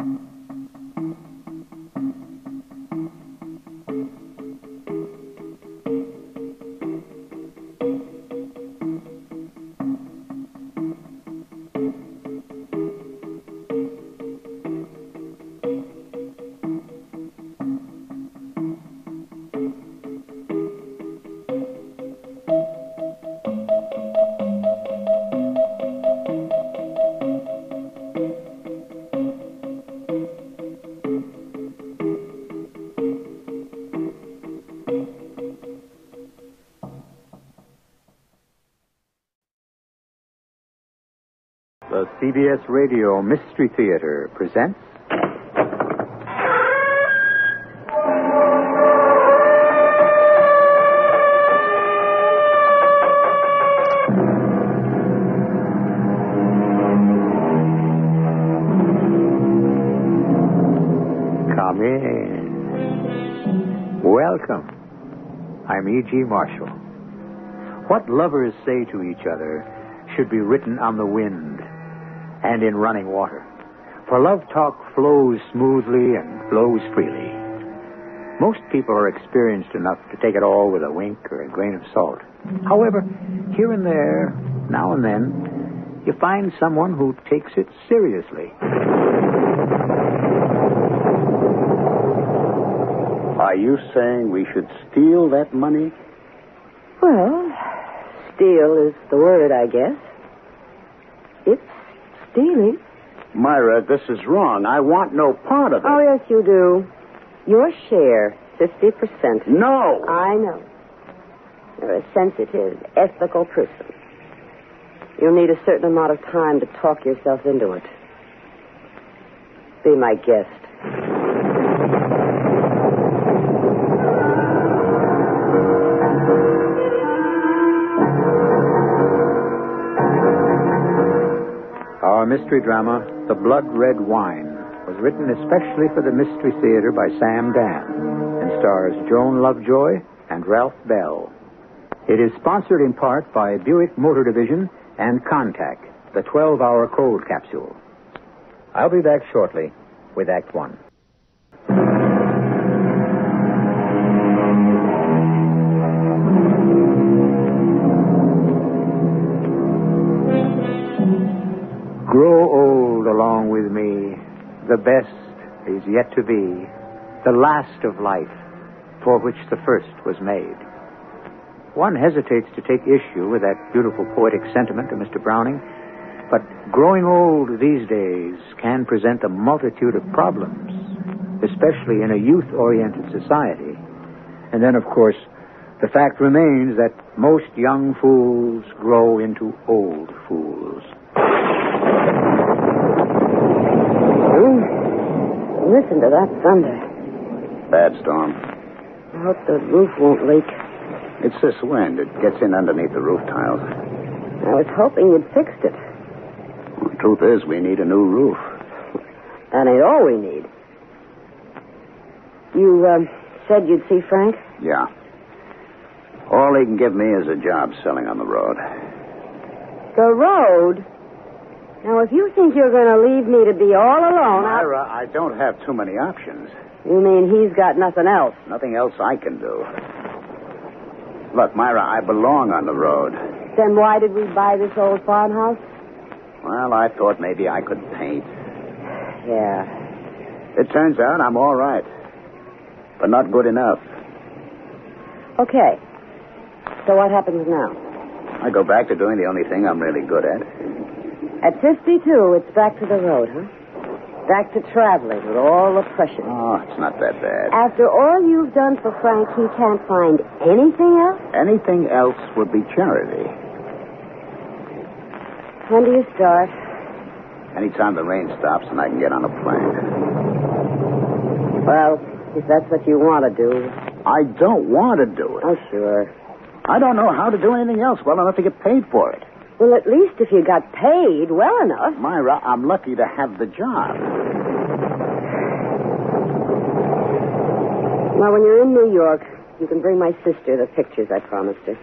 The CBS Radio Mystery Theater presents... Come in. Welcome. I'm E.G. Marshall. What lovers say to each other should be written on the wind and in running water. For love talk flows smoothly and flows freely. Most people are experienced enough to take it all with a wink or a grain of salt. However, here and there, now and then, you find someone who takes it seriously. Are you saying we should steal that money? Well, steal is the word, I guess. It's stealing. Myra, this is wrong. I want no part of it. Oh, yes, you do. Your share, 50%. No! I know. You're a sensitive, ethical person. You'll need a certain amount of time to talk yourself into it. Be my guest. Our mystery drama, The Blood Red Wine, was written especially for the Mystery Theater by Sam Dan and stars Joan Lovejoy and Ralph Bell. It is sponsored in part by Buick Motor Division and Contact, the 12-hour cold capsule. I'll be back shortly with Act One. Grow old along with me. The best is yet to be. The last of life, for which the first was made. One hesitates to take issue with that beautiful poetic sentiment of Mr. Browning, but growing old these days can present a multitude of problems, especially in a youth-oriented society. And then, of course, the fact remains that most young fools grow into old fools. Listen to that thunder. Bad storm. I hope the roof won't leak. It's this wind. It gets in underneath the roof tiles. I was hoping you'd fixed it. Well, the truth is, we need a new roof. That ain't all we need. You said you'd see Frank? Yeah. All he can give me is a job selling on the road. The road? Now, if you think you're going to leave me to be all alone... Myra, I don't have too many options. You mean he's got nothing else? Nothing else I can do. Look, Myra, I belong on the road. Then why did we buy this old farmhouse? Well, I thought maybe I could paint. Yeah. It turns out I'm all right. But not good enough. Okay. So what happens now? I go back to doing the only thing I'm really good at. At 52, it's back to the road, huh? Back to traveling with all the pressure. Oh, it's not that bad. After all you've done for Frank, he can't find anything else? Anything else would be charity. When do you start? Anytime the rain stops and I can get on a plane. Well, if that's what you want to do. I don't want to do it. Oh, sure. I don't know how to do anything else well enough to get paid for it. Well, at least if you got paid well enough. Myra, I'm lucky to have the job. Well, when you're in New York, you can bring my sister the pictures I promised her.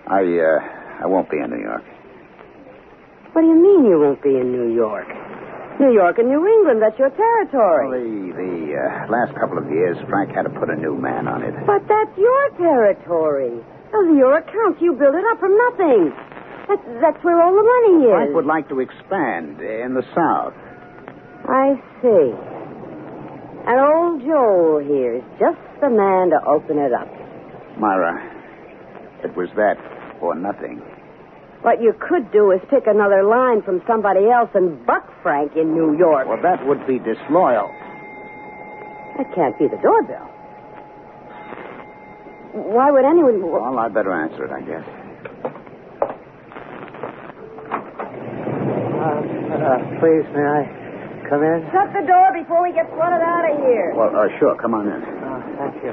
I won't be in New York. What do you mean you won't be in New York? New York and New England, that's your territory. Well, the last couple of years, Frank had to put a new man on it. But that's your territory. Those are your accounts. You built it up from nothing. That's where all the money is. Frank would like to expand in the South. I see. And old Joel here is just the man to open it up. Myra, it was that or nothing. What you could do is pick another line from somebody else and buck Frank in New York. Well, that would be disloyal. That can't be the doorbell. Why would anyone... Well, I'd better answer it, I guess. Please, may I come in? Shut the door before we get flooded out of here. Well, sure, come on in. Oh, thank you.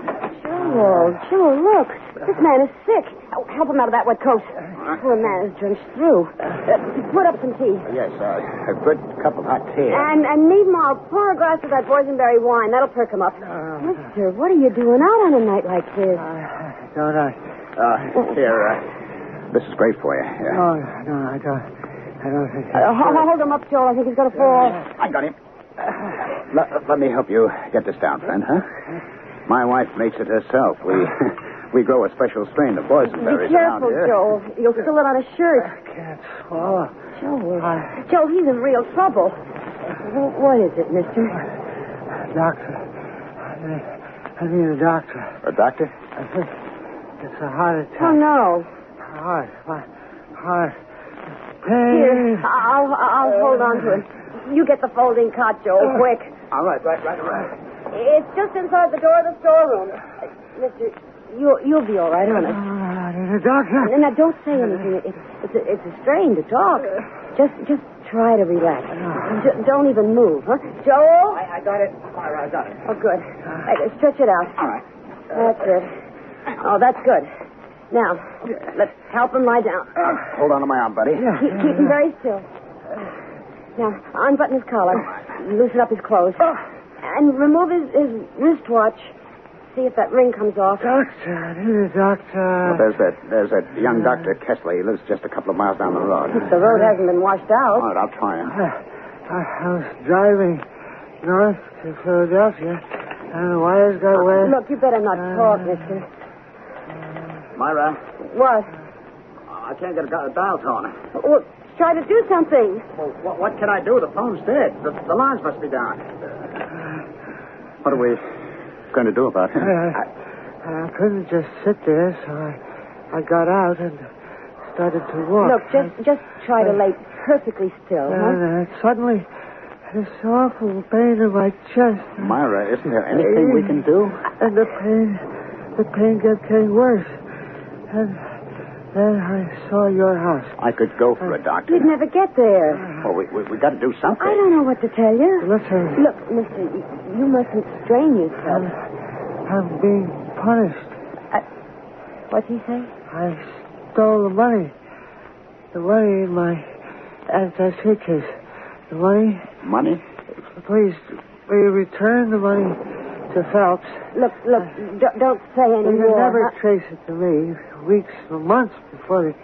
Joel, look. This man is sick. Oh, help him out of that wet coat. Poor man is drenched through. Put up some tea. Yes, a good cup of hot tea. And meanwhile, pour a glass of that boysenberry wine. That'll perk him up. Mister, what are you doing out on a night like this? Don't I? Here, this is great for you. Yeah. No, I don't think Hold him up, Joel. I think he's going to fall. I got him. Let me help you get this down, friend, huh? My wife makes it herself. We grow a special strain of boysenberries Be careful, around here. Joel. You'll spill it on his shirt. I can't swallow. Joel, he's in real trouble. What is it, mister? Doctor. I need a doctor. A doctor? I think it's a heart attack. Oh, no. My heart. Pain. Here, I'll hold on to him. You get the folding cot, Joel, quick. All right. It's just inside the door of the storeroom. Mister, you'll be all right, honest. I need a doctor. Now, don't say anything. It's a strain to talk. Just try to relax. Don't even move, huh? Joel? I got it. I got it. Oh, good. Stretch it out. All right. That's it. Oh, that's good. Now, let's help him lie down. Hold on to my arm, buddy. Keep him very still. Now, unbutton his collar. Loosen up his clothes. And remove his wristwatch. See if that ring comes off. Doctor, I need a doctor. Well, there's that young Dr. Kessler. He lives just a couple of miles down the road. The road hasn't been washed out. All right, I'll try him. I was driving north to Philadelphia, and the wires got wet. Look, you better not talk, mister. Myra, What? I can't get a dial tone. Well, try to do something. Well, what can I do? The phone's dead. The lines must be down. What are we going to do about him? I couldn't just sit there, so I got out and started to walk. Look, just try to lay perfectly still, huh? And suddenly, this awful pain in my chest. Myra, isn't there anything we can do? And the pain kept getting worse. And then I saw your house. I could go for a doctor. You'd never get there. Well, we got to do something. I don't know what to tell you. Listen. Look, mister, you mustn't strain yourself. I'm being punished. What'd he say? I stole the money. The money in my attaché case. The money? Money? Please, will you return the money to Phelps? Look, don't say any They more. can never trace it to me. Weeks or months before they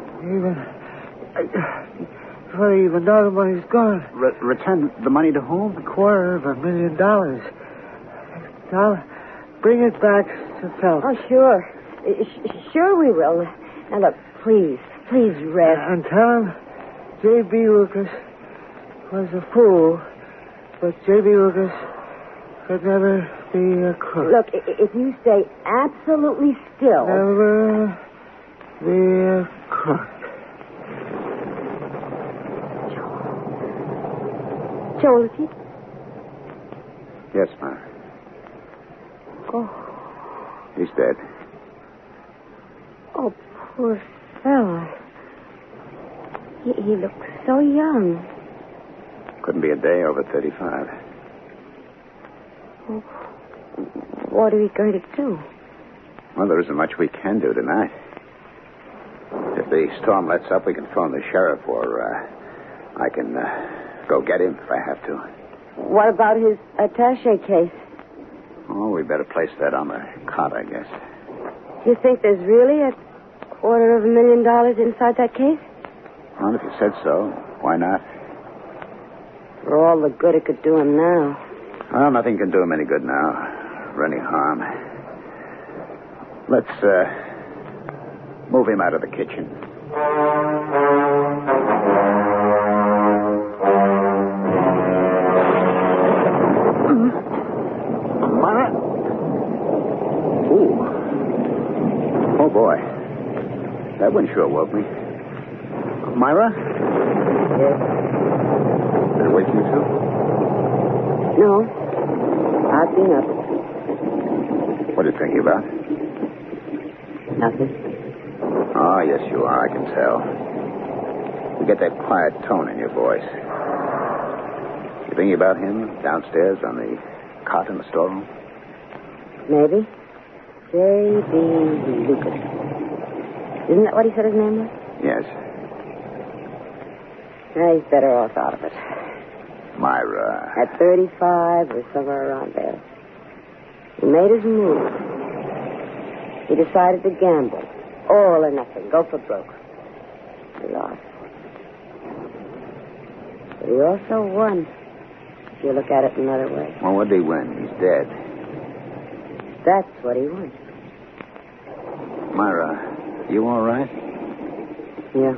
even know the money's gone. Return the money to whom? $250,000. Now, bring it back to Phelps. Oh, sure. Sure we will. Now, look, please rest. And tell him J.B. Lucas was a fool, but J.B. Lucas could never be a crook. Look, if you stay absolutely still... Never be a crook. Joel, is he... Yes, ma'am. Oh. He's dead. Oh, poor fella. He looks so young. Couldn't be a day over 35. Oh, what are we going to do? Well, there isn't much we can do tonight. If the storm lets up, we can phone the sheriff, or I can go get him if I have to. What about his attaché case? Oh, we better place that on the cot, I guess. You think there's really $250,000 inside that case? Well, if you said so, why not? For all the good it could do him now. Well, nothing can do him any good now. Or any harm. Let's, move him out of the kitchen. Myra? Ooh. Oh, boy. That one sure woke me. Myra? Yes? Did it wake you, too? No. I've been up. What are you thinking about? Nothing. Oh, yes, you are. I can tell. You get that quiet tone in your voice. You thinking about him downstairs on the cot in the storeroom? Maybe. J.B. Lucas. Isn't that what he said his name was? Yes. He's better off out of it. Myra. At 35 or somewhere around there. He made his move. He decided to gamble. All or nothing. Go for broke. He lost. But he also won. If you look at it another way. Well, what did he win? He's dead. That's what he won. Myra, you all right? Yeah.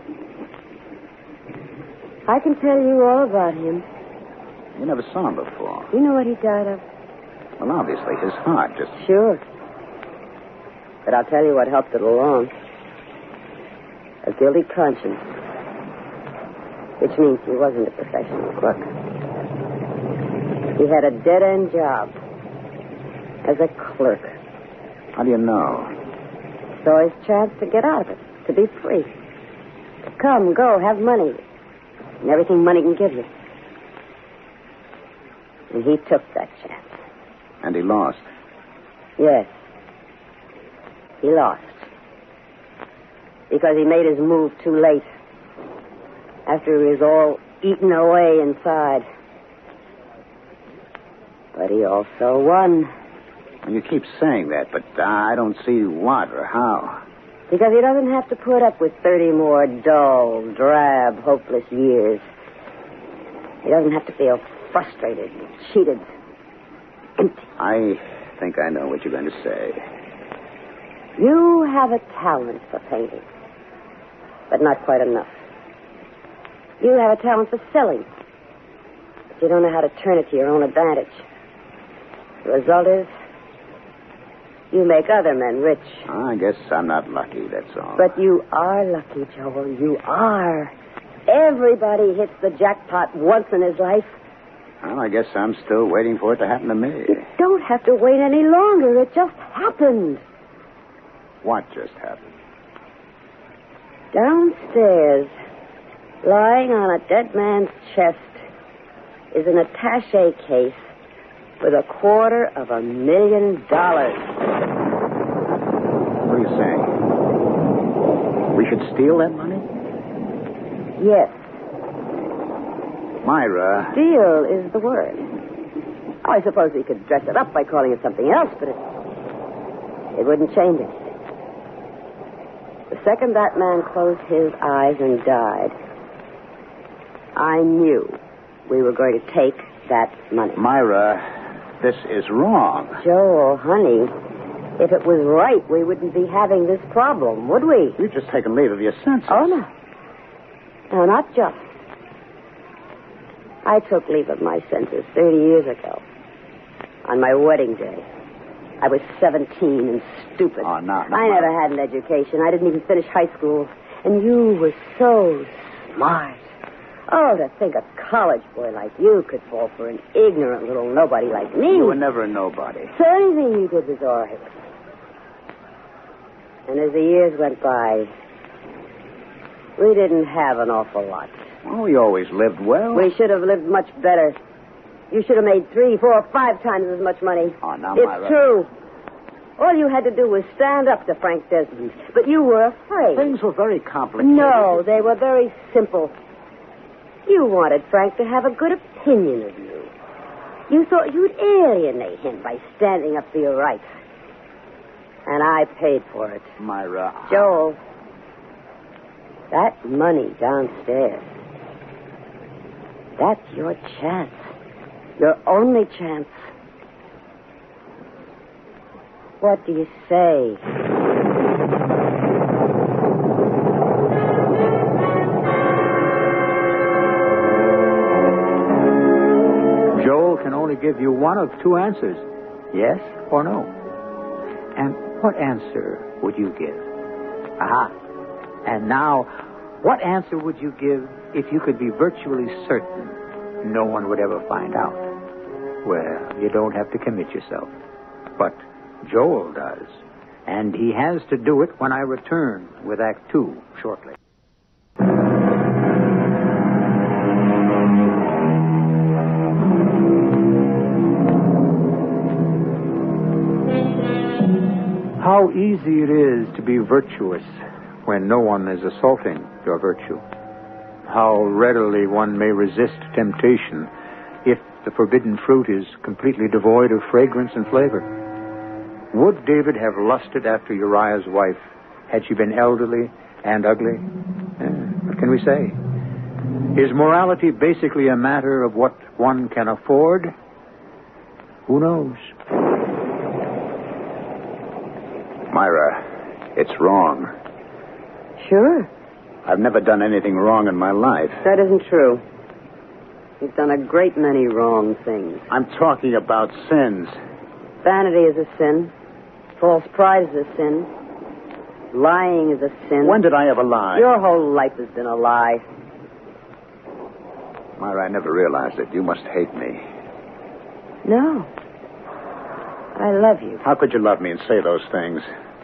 I can tell you all about him. You never saw him before. You know what he died of? Well, obviously, his heart just... Sure. But I'll tell you what helped it along. A guilty conscience. Which means he wasn't a professional crook. He had a dead-end job. As a clerk. How do you know? Saw his chance to get out of it. To be free. To come, go, have money. And everything money can give you. And he took that chance. And he lost. Yes. He lost. Because he made his move too late. After he was all eaten away inside. But he also won. You keep saying that, but I don't see what or how. Because he doesn't have to put up with 30 more dull, drab, hopeless years. He doesn't have to feel frustrated, cheated, empty. I think I know what you're going to say. You have a talent for painting, but not quite enough. You have a talent for selling, but you don't know how to turn it to your own advantage. The result is, you make other men rich. I guess I'm not lucky, that's all. But you are lucky, Joel. You are. Everybody hits the jackpot once in his life. Well, I guess I'm still waiting for it to happen to me. You don't have to wait any longer. It just happened. What just happened? Downstairs, lying on a dead man's chest, is an attaché case with $250,000. What are you saying? We should steal that money? Yes. Myra. Steal is the word. Oh, I suppose we could dress it up by calling it something else, but it wouldn't change it. The second that man closed his eyes and died, I knew we were going to take that money. Myra, this is wrong. Joel, honey, if it was right, we wouldn't be having this problem, would we? You've just taken leave of your senses. Oh, no. No, not just. I took leave of my senses 30 years ago. On my wedding day. I was 17 and stupid. Oh, no. I never had an education. I didn't even finish high school. And you were so smart. Oh, to think a college boy like you could fall for an ignorant little nobody like me. You were never a nobody. So anything you did was all right. And as the years went by, we didn't have an awful lot. Well, we always lived well. We should have lived much better. You should have made 3, 4, 5 times as much money. Oh, now, it's Myra. true. All you had to do was stand up to Frank Desmond. But you were afraid. Things were very complicated. No, they were very simple. You wanted Frank to have a good opinion of you. You thought you'd alienate him by standing up for your rights. And I paid for it. Myra. Joel, that money downstairs, That's your chance. Your only chance. What do you say? Joel can only give you one of two answers, yes or no. And what answer would you give? Aha. And now, what answer would you give if you could be virtually certain no one would ever find out? Well, you don't have to commit yourself. But Joel does. And he has to do it when I return with Act 2 shortly. How easy it is to be virtuous when no one is assaulting your virtue. How readily one may resist temptation if the forbidden fruit is completely devoid of fragrance and flavor. Would David have lusted after Uriah's wife had she been elderly and ugly? What can we say? Is morality basically a matter of what one can afford? Who knows? Myra, it's wrong. Sure. I've never done anything wrong in my life. That isn't true. You've done a great many wrong things. I'm talking about sins. Vanity is a sin. False pride is a sin. Lying is a sin. When did I ever lie? Your whole life has been a lie. Myra, I never realized it. You must hate me. No. I love you. How could you love me and say those things?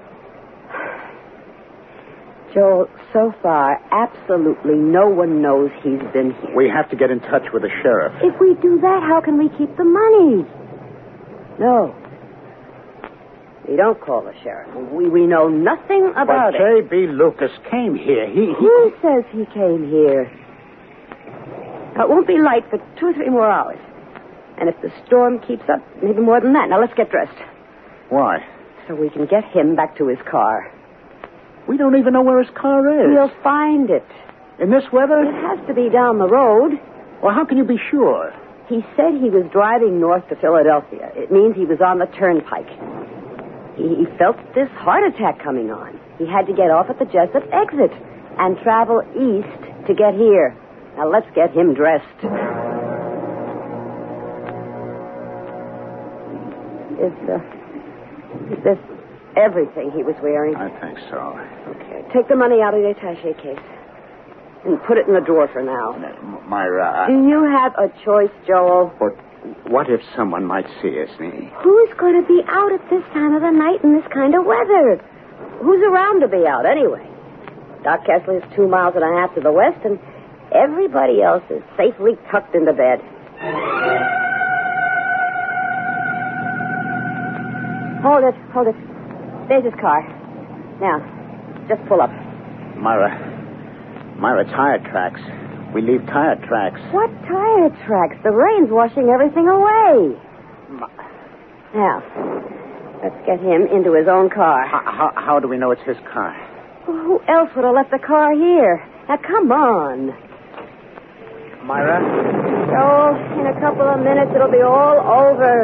Joel, so far, absolutely no one knows he's been here. We have to get in touch with the sheriff. If we do that, how can we keep the money? No. We don't call the sheriff. We know nothing about it. But J.B. Lucas came here. He says he came here? Now, it won't be light for 2 or 3 more hours. And if the storm keeps up, maybe more than that. Now, let's get dressed. Why? So we can get him back to his car. We don't even know where his car is. We'll find it. In this weather? It has to be down the road. Well, how can you be sure? He said he was driving north to Philadelphia. It means he was on the turnpike. He felt this heart attack coming on. He had to get off at the Jessup exit and travel east to get here. Now, let's get him dressed. Is this everything he was wearing? I think so. Okay. Take the money out of the attaché case and put it in the drawer for now. Myra. Do you have a choice, Joel? But what if someone might see us? Who's going to be out at this time of the night in this kind of weather? Who's around to be out anyway? Doc Kessler's 2.5 miles to the west, and everybody else is safely tucked into bed. Hold it. There's his car. Now, just pull up. Myra, tire tracks. We leave tire tracks. What tire tracks? The rain's washing everything away. Now, let's get him into his own car. How do we know it's his car? Well, who else would have left the car here? Now, come on. Myra? Oh, in a couple of minutes, it'll be all over.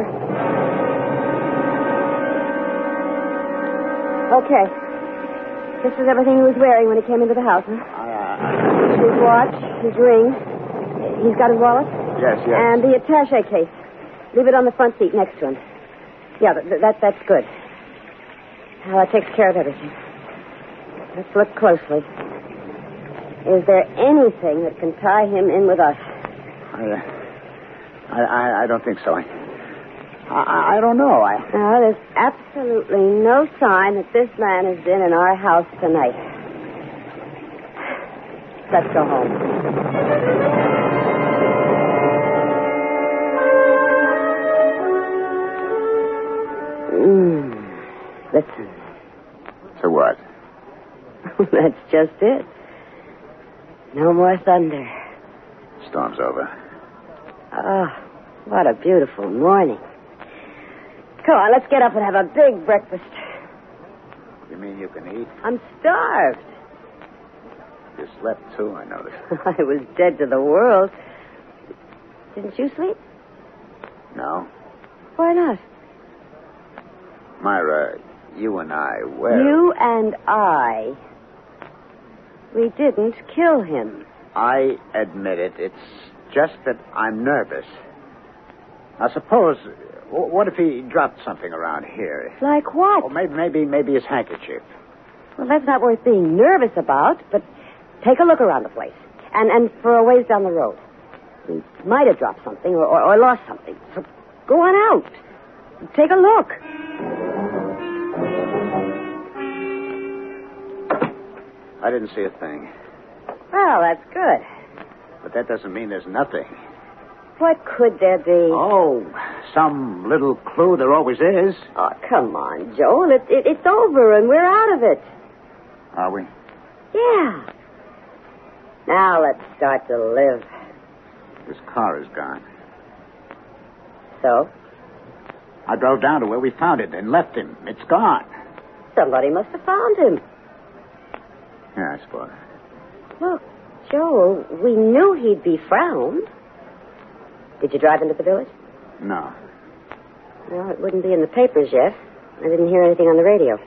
Okay. This is everything he was wearing when he came into the house, huh? His watch, his ring. He's got his wallet? Yes. And the attaché case. Leave it on the front seat next to him. Yeah, that's good. Well, that takes care of everything. Let's look closely. Is there anything that can tie him in with us? I don't think so. I don't know. No, there's absolutely no sign that this man has been in our house tonight. Let's go home. Listen. To what? That's just it. No more thunder. Storm's over. Oh, what a beautiful morning. Come on, let's get up and have a big breakfast. You mean you can eat? I'm starved. You slept, too, I noticed. I was dead to the world. Didn't you sleep? No. Why not? Myra, you and I, well... You and I. We didn't kill him. I admit it. It's just that I'm nervous. Now, suppose... What if he dropped something around here? Like what? Or maybe his handkerchief. Well, that's not worth being nervous about, but take a look around the place. And for a ways down the road. He might have dropped something or lost something. So go on out. Take a look. I didn't see a thing. Well, that's good. But that doesn't mean there's nothing. What could there be? Oh, some little clue there always is. Oh, come on, Joel. It's over and we're out of it. Are we? Yeah. Now let's start to live. This car is gone. So? I drove down to where we found it and left him. It's gone. Somebody must have found him. Yeah, I suppose. Look, Joel, we knew he'd be found. Did you drive into the village? No. Well, it wouldn't be in the papers yet. I didn't hear anything on the radio.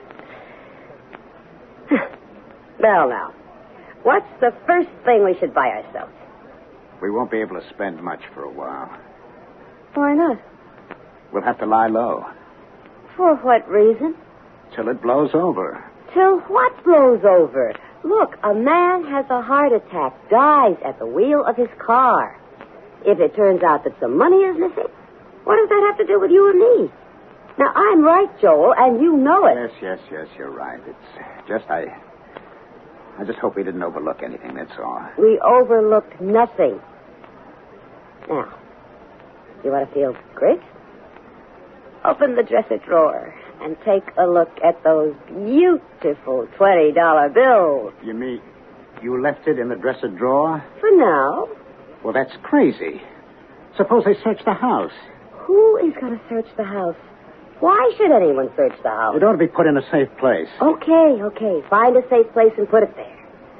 Well, now, what's the first thing we should buy ourselves? We won't be able to spend much for a while. Why not? We'll have to lie low. For what reason? Till it blows over. Till what blows over? Look, a man has a heart attack, dies at the wheel of his car. If it turns out that some money is missing, what does that have to do with you and me? Now, I'm right, Joel, and you know it. Yes, you're right. It's just I just hope we didn't overlook anything, that's all. We overlooked nothing. Now, you want to feel great? Open the dresser drawer and take a look at those beautiful $20 bills. You mean you left it in the dresser drawer? For now. Well, that's crazy. Suppose they search the house. Who is going to search the house? Why should anyone search the house? It ought to be put in a safe place. Okay. Find a safe place and put it there.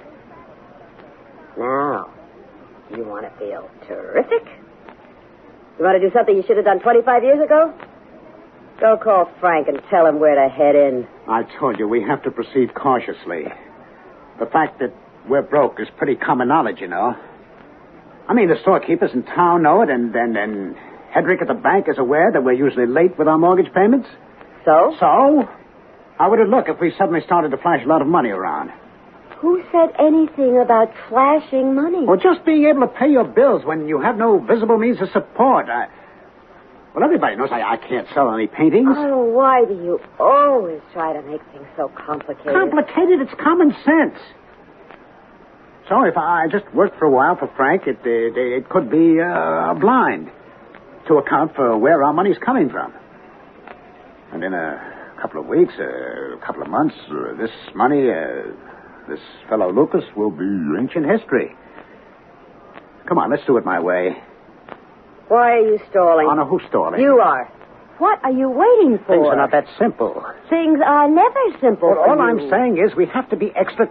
Now, you want to feel terrific? You want to do something you should have done 25 years ago? Go call Frank and tell him where to head in. I told you, we have to proceed cautiously. The fact that we're broke is pretty common knowledge, you know. I mean, the storekeepers in town know it, and Hedrick at the bank is aware that we're usually late with our mortgage payments. So? So? How would it look if we suddenly started to flash a lot of money around? Who said anything about flashing money? Well, just being able to pay your bills when you have no visible means of support. Well, everybody knows I can't sell any paintings. Oh, why do you always try to make things so complicated? Complicated? It's common sense. So if I just worked for a while for Frank, it could be a blind to account for where our money's coming from. And in a couple of weeks, a couple of months, this money, this fellow Lucas will be ancient history. Come on, let's do it my way. Why are you stalling? Oh, no, who's stalling? You are. What are you waiting for? Things are not that simple. Things are never simple. Well, all you. I'm saying is we have to be extra...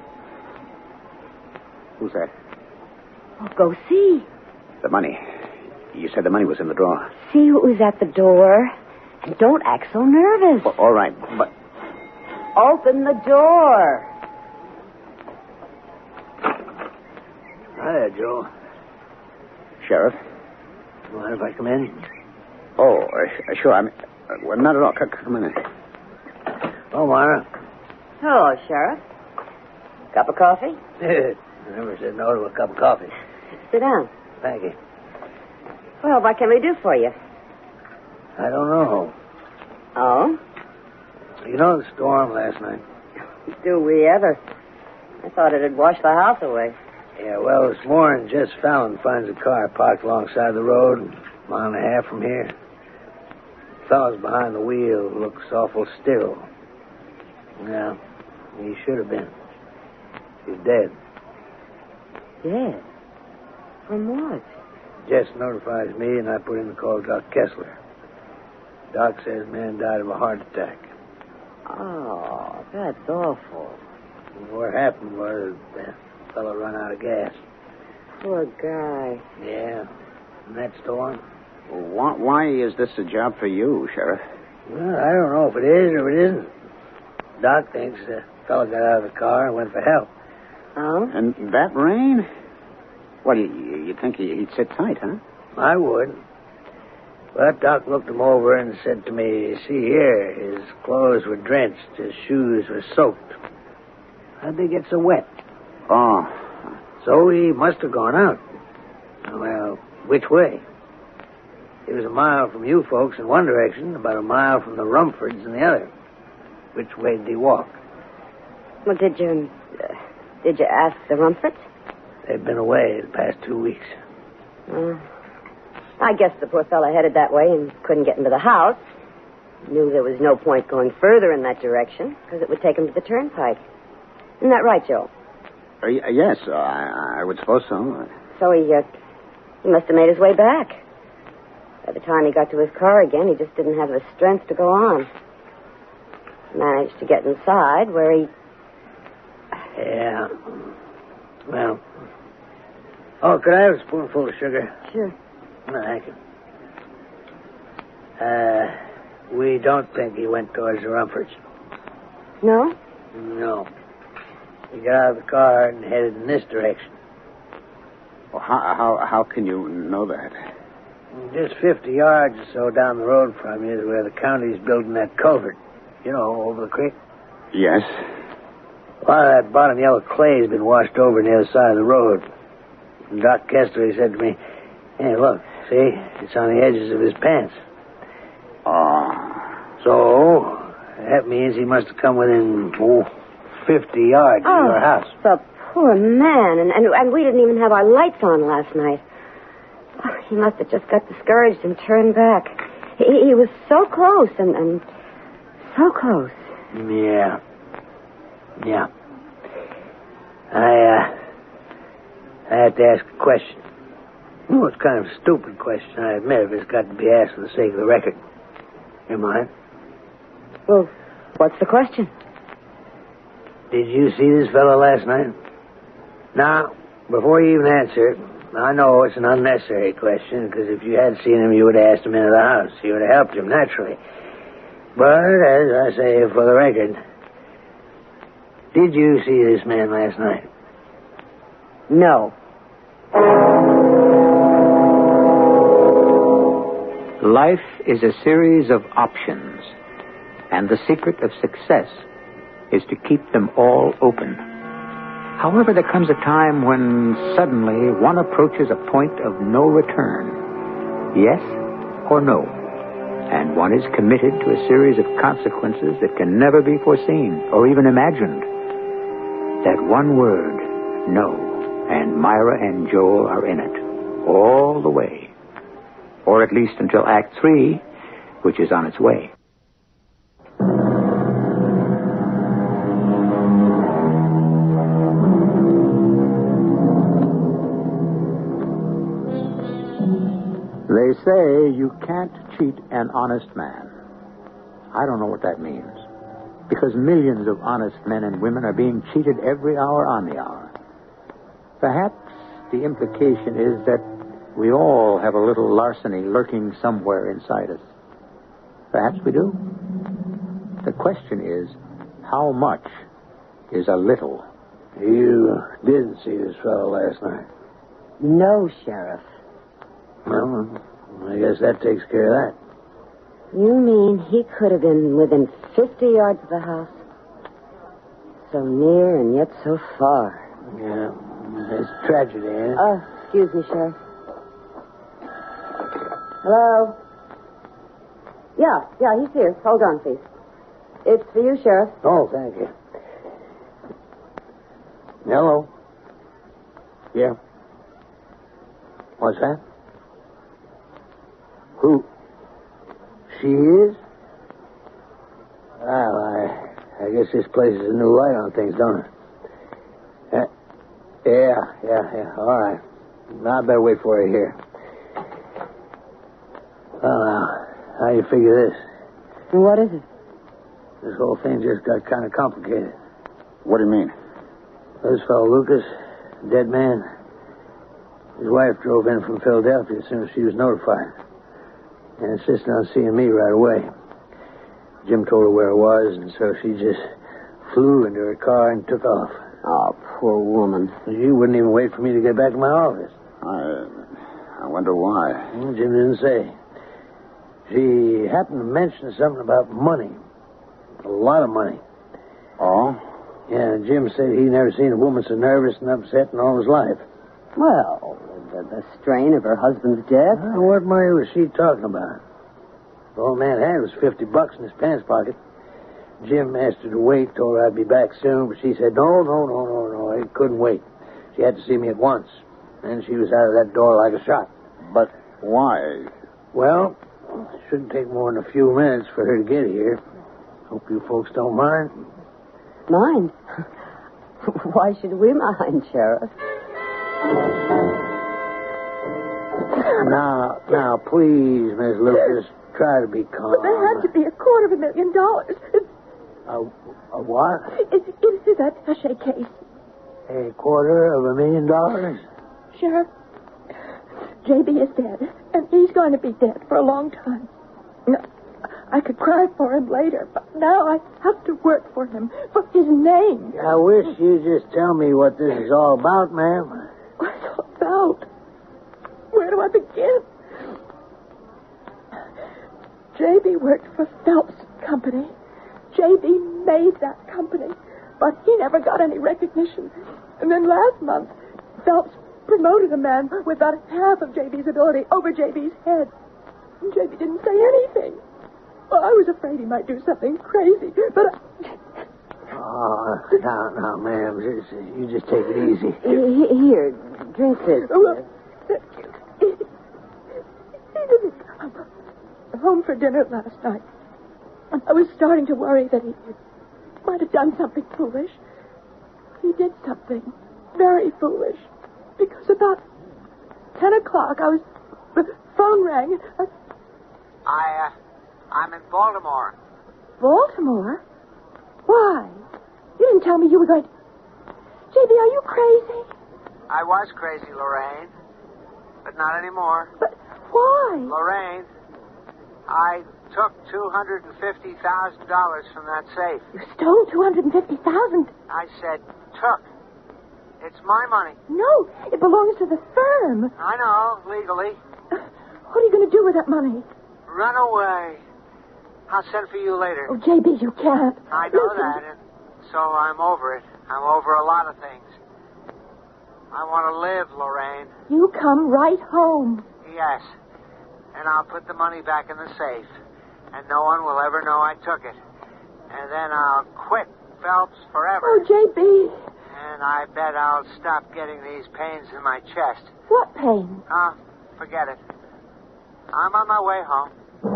Who's that? Oh, go see. The money. You said the money was in the drawer. See who is at the door. And don't act so nervous. Well, all right, but... Open the door. Hiya, Joe. Sheriff? You mind if I come in? Oh, sure. I mean, well, not at all. Come in. Oh, Myra. Hello, Sheriff. Cup of coffee? I never said no to a cup of coffee. Sit down. Thank you. Well, what can we do for you? I don't know. Oh? You know the storm last night? Do we ever? I thought it had washed the house away. Yeah, well, this morning, Jess Fallon finds a car parked alongside the road, a mile and a half from here. The fellow's behind the wheel looks awful still. Yeah, he should have been. He's dead. Dead? From what? Jess notifies me, and I put in the call to Doc Kessler. Doc says man died of a heart attack. Oh, that's awful. And what happened was the fellow run out of gas. Poor guy. Yeah. That's the one. Why is this a job for you, Sheriff? Well, I don't know if it is or it isn't. Doc thinks the fellow got out of the car and went for help. Oh? And that rain? Well, you think he'd sit tight, huh? I would. But Doc looked him over and said to me, see here, his clothes were drenched, his shoes were soaked. How'd they get so wet? Oh. So he must have gone out. Well, which way? He was a mile from you folks in one direction, about a mile from the Rumfords in the other. Which way did he walk? Well, did you ask the Rumfords? They've been away the past 2 weeks. I guess the poor fellow headed that way and couldn't get into the house. Knew there was no point going further in that direction because it would take him to the turnpike. Isn't that right, Joe? Yes, I would suppose so. So he must have made his way back. By the time he got to his car again, he just didn't have the strength to go on. Managed to get inside where he... Yeah. Well. Oh, could I have a spoonful of sugar? Sure. No, thank you. We don't think he went towards the Rumfords. No? No. He got out of the car and headed in this direction. Well, how can you know that? Just 50 yards or so down the road from you is where the county's building that culvert. You know, over the creek. Yes. A lot of that bottom yellow clay's been washed over on the other side of the road. And Doc Kessler, he said to me, hey, look, see? It's on the edges of his pants. So, that means he must have come within, 50 yards of your house. The poor man. And we didn't even have our lights on last night. Oh, he must have just got discouraged and turned back. He was so close and so close. Yeah. I have to ask a question. Well, it's kind of a stupid question, I admit, but it's got to be asked for the sake of the record. You mind? Well, what's the question? Did you see this fellow last night? Now, before you even answer, I know it's an unnecessary question, because if you had seen him, you would have asked him into the house. You would have helped him, naturally. But, as I say, for the record, did you see this man last night? No. Life is a series of options, and the secret of success is to keep them all open. However, there comes a time when suddenly one approaches a point of no return. Yes or no. And one is committed to a series of consequences that can never be foreseen or even imagined. That one word, no, and Myra and Joel are in it, all the way. Or at least until Act 3, which is on its way. They say you can't cheat an honest man. I don't know what that means. Because millions of honest men and women are being cheated every hour on the hour. Perhaps the implication is that we all have a little larceny lurking somewhere inside us. Perhaps we do. The question is, how much is a little? You didn't see this fellow last night? No, Sheriff. Well, I guess that takes care of that. You mean he could have been within 50 yards of the house? So near and yet so far. Yeah, it's tragedy, ain't it? Excuse me, Sheriff. Hello? Yeah, he's here. Hold on, please. It's for you, Sheriff. Oh, thank you. Hello? Yeah. What's that? Who? She is? Well, I guess this place is a new light on things, don't it? Yeah. All right. I better wait for her here. Well, now, how do you figure this? And what is it? This whole thing just got kind of complicated. What do you mean? This fellow, Lucas, dead man. His wife drove in from Philadelphia as soon as she was notified and insisted on seeing me right away. Jim told her where I was, and so she just flew into her car and took off. Oh, poor woman. She wouldn't even wait for me to get back to my office. I wonder why. Well, Jim didn't say. She happened to mention something about money. A lot of money. Oh? Yeah, Jim said he'd never seen a woman so nervous and upset in all his life. Well, the strain of her husband's death. What money was she talking about? The old man had was $50 in his pants pocket. Jim asked her to wait, told her I'd be back soon, but she said, no, it couldn't wait. She had to see me at once. Then she was out of that door like a shot. But why? Well, it shouldn't take more than a few minutes for her to get here. Hope you folks don't mind. Mind? Why should we mind, Sheriff? Now, please, Miss Lucas, try to be calm. But there had to be $250,000. A what? It's that attaché case. $250,000? Sheriff, J.B. is dead, and he's going to be dead for a long time. I could cry for him later, but now I have to work for him, for his name. I wish you'd just tell me what this is all about, ma'am. What's it all about? Where do I begin? J.B. worked for Phelps Company. J.B. made that company, but he never got any recognition. And then last month, Phelps promoted a man with about half of J.B.'s ability over J.B.'s head. And J.B. didn't say anything. Well, I was afraid he might do something crazy, but now, ma'am, you just take it easy. Here, drink this. Well, he didn't come home for dinner last night. I was starting to worry that he might have done something foolish. He did something very foolish. Because about 10 o'clock, the phone rang. I'm in Baltimore. Baltimore? Why? You didn't tell me you were going to... J.B., are you crazy? I was crazy, Lorraine. But not anymore. But why? Lorraine, I took $250,000 from that safe. You stole $250,000. I said took. It's my money. No, it belongs to the firm. I know, legally. What are you going to do with that money? Run away. I'll send for you later. Oh, J.B., you can't. I know Listen. that, and so I'm over it. I'm over a lot of things. I want to live, Lorraine. You come right home. Yes. And I'll put the money back in the safe. And no one will ever know I took it. And then I'll quit Phelps forever. Oh, J.B. And I bet I'll stop getting these pains in my chest. What pain? Forget it. I'm on my way home.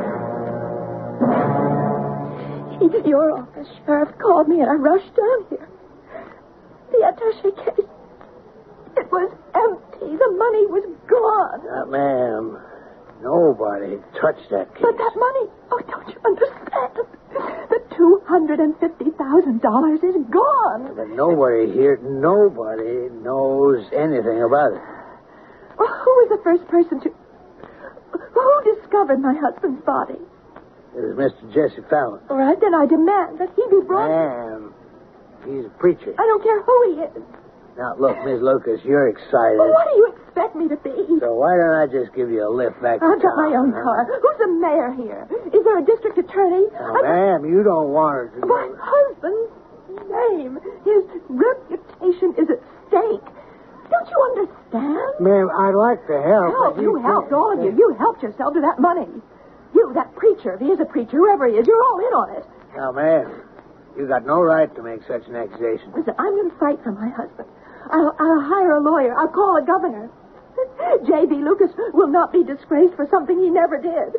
Your office sheriff called me and I rushed down here. The attaché case, it was empty. The money was gone. Ma'am, nobody touched that case. But that money, don't you understand? The $250,000 is gone. But nobody knows anything about it. Well, who was the first person to... Who discovered my husband's body? It was Mr. Jesse Fallon. All right, then I demand that he be brought... Ma'am, he's a preacher. I don't care who he is. Now, look, Miss Lucas, you're excited. Well, what do you expect me to be? So why don't I just give you a lift back to I've got my town, own car. Who's the mayor here? Is there a district attorney? Now, ma'am, you don't want her to... My husband's name, his reputation is at stake. Don't you understand? Ma'am, I'd like to help. Help? You helped, all of you. You helped yourself to that money. You, that preacher, if he is a preacher, whoever he is, you're all in on it. Now, ma'am, you got no right to make such an accusation. Listen, I'm going to fight for my husband. I'll hire a lawyer. I'll call a governor. J.B. Lucas will not be disgraced for something he never did.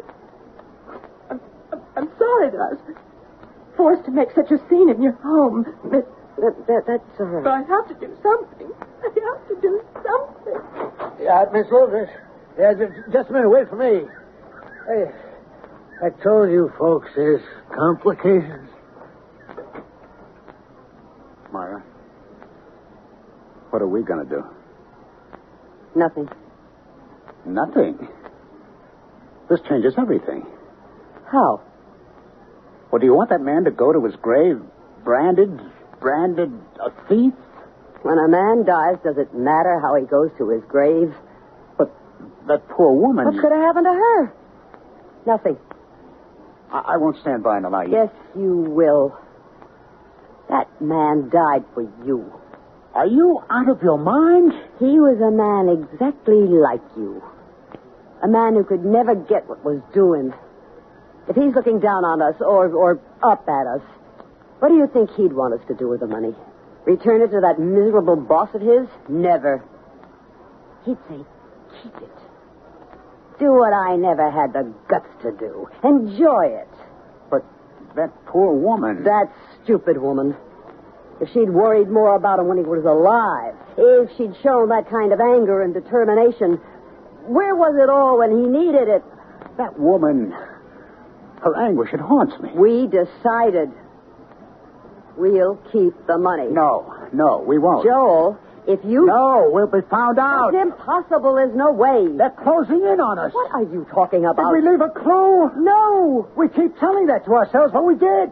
I'm sorry that I was forced to make such a scene in your home. That's all right. But I have to do something. I have to do something. Yeah, Miss Lucas. Yeah, just a minute. Wait for me. Hey, I told you folks there's complications. Myra, what are we going to do? Nothing. Nothing. This changes everything. How? Well, do you want that man to go to his grave branded a thief? When a man dies, does it matter how he goes to his grave? But that poor woman... What could have happened to her? Nothing. I won't stand by and allow you... Yes, you will. That man died for you. Are you out of your mind? He was a man exactly like you. A man who could never get what was due him. If he's looking down on us or up at us, what do you think he'd want us to do with the money? Return it to that miserable boss of his? Never. He'd say, keep it. Do what I never had the guts to do. Enjoy it. But that poor woman... That stupid woman. If she'd worried more about him when he was alive, if she'd shown that kind of anger and determination, where was it all when he needed it? That woman... Her anguish, it haunts me. We decided we'll keep the money. No, we won't. Joel, if you... No, we'll be found out. It's impossible. There's no way. They're closing in on us. What are you talking about? Did we leave a clue? No. We keep telling that to ourselves, but we did.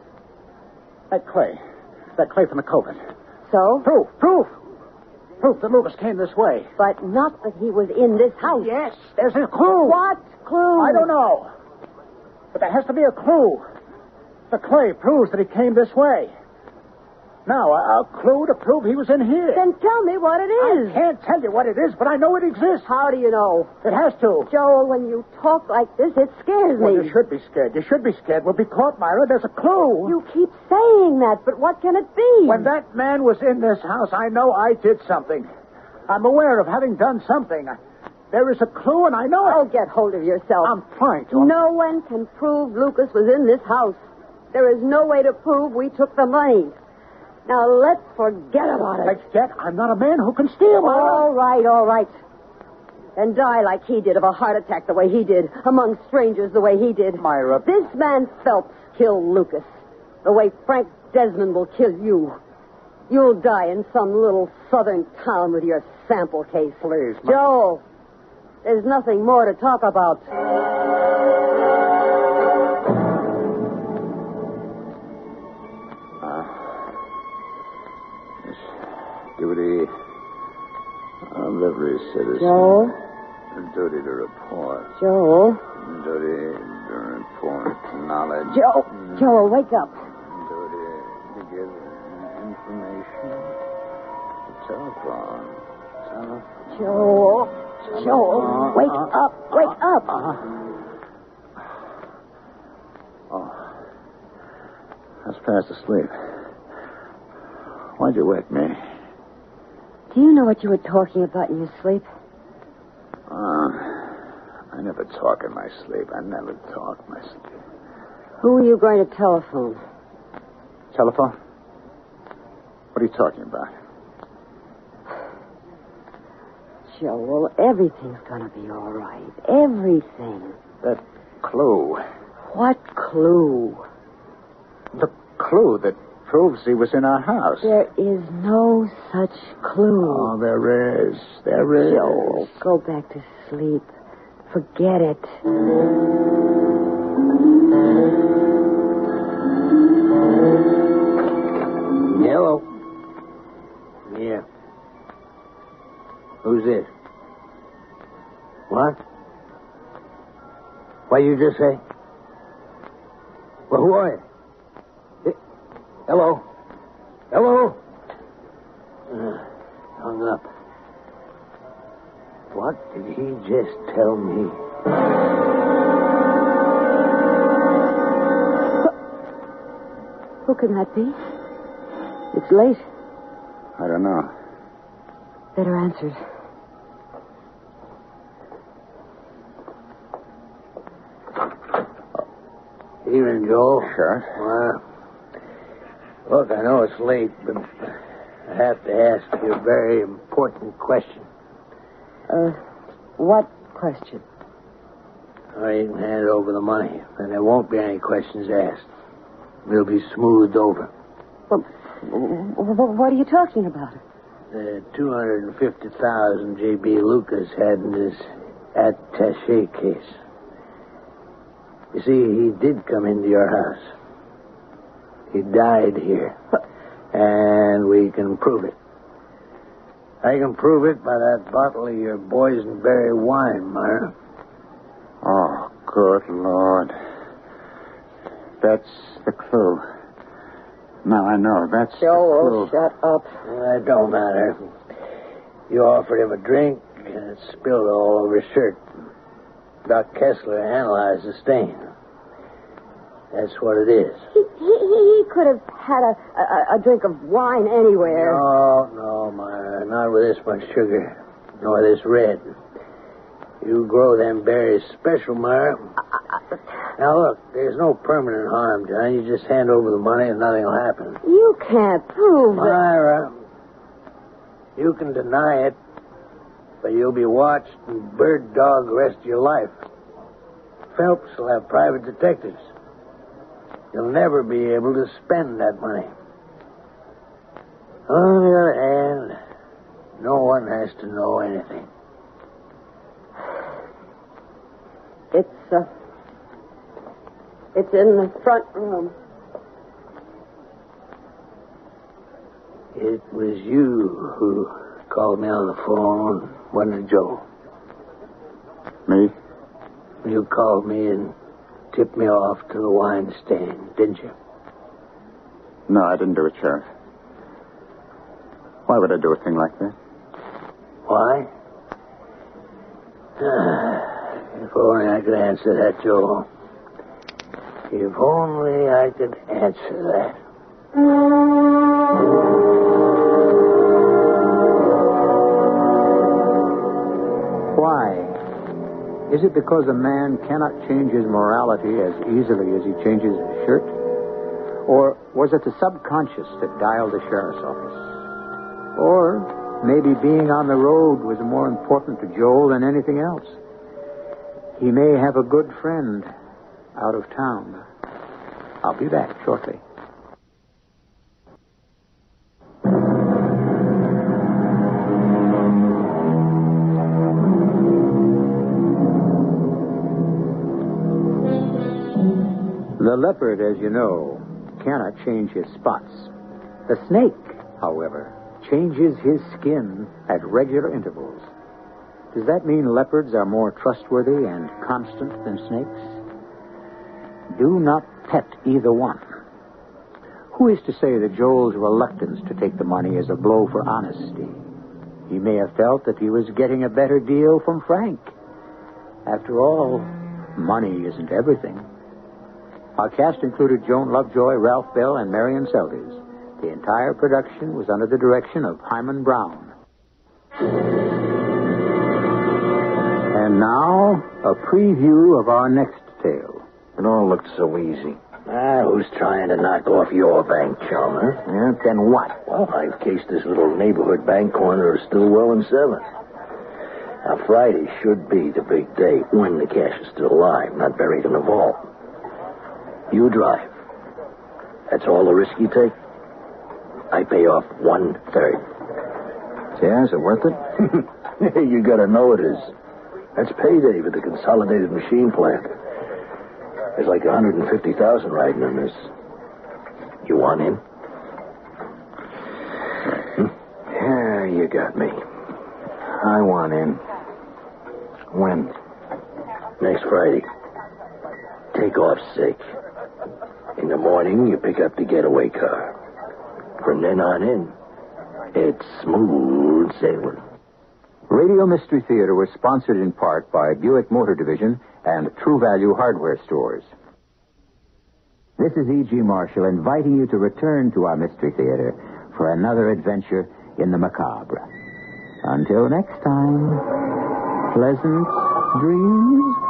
That clay from the covert. So? Proof that Lucas came this way. But not that he was in this house. Yes, there's a clue. What clue? I don't know. But there has to be a clue. The clay proves that he came this way. Now, a clue to prove he was in here. Then tell me what it is. I can't tell you what it is, but I know it exists. How do you know? It has to. Joel, when you talk like this, it scares me. Well, you should be scared. We'll be caught, Myra. There's a clue. You keep saying that, but what can it be? When that man was in this house, I know I did something. I'm aware of having done something. There is a clue, and I know it. Oh, get hold of yourself. I'm trying to. No one can prove Lucas was in this house. There is no way to prove we took the money. Now, let's forget about it. Forget? I'm not a man who can steal, Myra. All right. Then die like he did, of a heart attack the way he did, among strangers the way he did. Myra. This man Phelps killed Lucas, the way Frank Desmond will kill you. You'll die in some little southern town with your sample case. Please, Joel, there's nothing more to talk about. Duty of every citizen. Joel? Duty to report. Joel? Duty to report knowledge. Joel, wake up. Duty to give information. Telephone. Joel, wake up. I was fast asleep. Why'd you wake me? Do you know what you were talking about in your sleep? I never talk in my sleep. Who were you going to telephone? Telephone? What are you talking about? Joel, everything's going to be all right. Everything. That clue. What clue? The clue that proves he was in our house. There is no such clue. Oh, there is. Joel, go back to sleep. Forget it. Hello. Yeah. Who's this? What? What did you just say? Well, who are you? Hello? Hung up. What did he just tell me? Who can that be? It's late. I don't know. Better answer it. Evening, Joel. Sure. Look, I know it's late, but I have to ask you a very important question. What question? Or you can hand over the money, and there won't be any questions asked. It'll be smoothed over. What are you talking about? The $250,000 J.B. Lucas had in his attaché case. You see, he did come into your house. He died here. And we can prove it. I can prove it by that bottle of your boysenberry wine, Myra. Oh, good Lord. That's the clue. Now I know. That's the clue. Shut up. It don't matter. You offered him a drink, and it spilled all over his shirt. Doc Kessler analyzed the stain. That's what it is. He could have had a drink of wine anywhere. No, Myra. Not with this much sugar. Nor this red. You grow them berries special, Myra. Now, look, there's no permanent harm done. You just hand over the money and nothing will happen. You can't prove it. Myra, you can deny it, but you'll be watched and bird dog the rest of your life. Phelps will have private detectives. You'll never be able to spend that money. On the other hand, no one has to know anything. It's in the front room. It was you who called me on the phone, wasn't it, Joe? Me? You called me and tipped me off to the wine stand, didn't you? No, I didn't do it, Sheriff. Why would I do a thing like that? Why? If only I could answer that, Joe. If only I could answer that. Why? Is it because a man cannot change his morality as easily as he changes his shirt? Or was it the subconscious that dialed the sheriff's office? Or maybe being on the road was more important to Joel than anything else. He may have a good friend out of town. I'll be back shortly. The leopard, as you know, cannot change his spots. The snake, however, changes his skin at regular intervals. Does that mean leopards are more trustworthy and constant than snakes? Do not pet either one. Who is to say that Joel's reluctance to take the money is a blow for honesty? He may have felt that he was getting a better deal from Frank. After all, money isn't everything. Our cast included Joan Lovejoy, Ralph Bell, and Marion Seldes. The entire production was under the direction of Hyman Brown. And now, a preview of our next tale. It all looked so easy. Who's trying to knock off your bank, Chalmers? Yeah, then what? Well, I've cased this little neighborhood bank corner of Stillwell and 7. Now, Friday should be the big day when the cash is still alive, not buried in a vault. You drive. That's all the risk you take. I pay off 1/3. Yeah, is it worth it? You gotta know it is. That's payday for the consolidated machine plant. There's like 150,000 riding in this. You want in? Yeah, you got me. I want in. When? Next Friday. Take off sick. In the morning, you pick up the getaway car. From then on in, it's smooth sailing. Radio Mystery Theater was sponsored in part by Buick Motor Division and True Value Hardware Stores. This is E.G. Marshall inviting you to return to our Mystery Theater for another adventure in the macabre. Until next time, pleasant dreams.